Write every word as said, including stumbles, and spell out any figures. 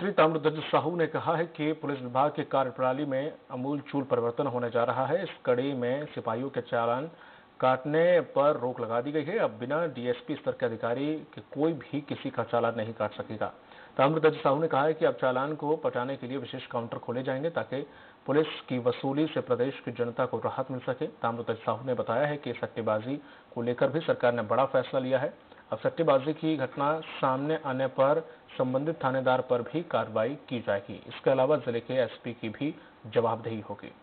श्री ताम्रध्वज साहू ने कहा है कि पुलिस विभाग की कार्यप्रणाली में आमूलचूल परिवर्तन होने जा रहा है। इस कड़ी में सिपाहियों के चालान काटने पर रोक लगा दी गई है। अब बिना डीएसपी स्तर के अधिकारी के कोई भी किसी का चालान नहीं काट सकेगा। ताम्रध्वज साहू ने कहा है कि अब चालान को पटाने के लिए विशेष काउंटर खोले जाएंगे ताकि पुलिस की वसूली से प्रदेश की जनता को राहत मिल सके। ताम्रध्वज साहू ने बताया है कि सट्टेबाजी को लेकर भी सरकार ने बड़ा फैसला लिया है। अब सट्टेबाजी की घटना सामने आने पर संबंधित थानेदार पर भी कार्रवाई की जाएगी। इसके अलावा जिले के एसपी की भी जवाबदेही होगी।